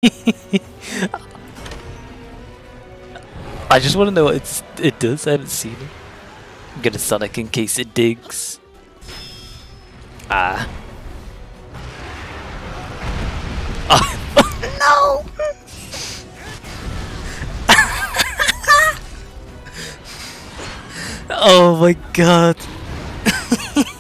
I just want to know what it does. I haven't seen it. I'm gonna Sonic in case it digs. Ah. Oh, no! Oh my god.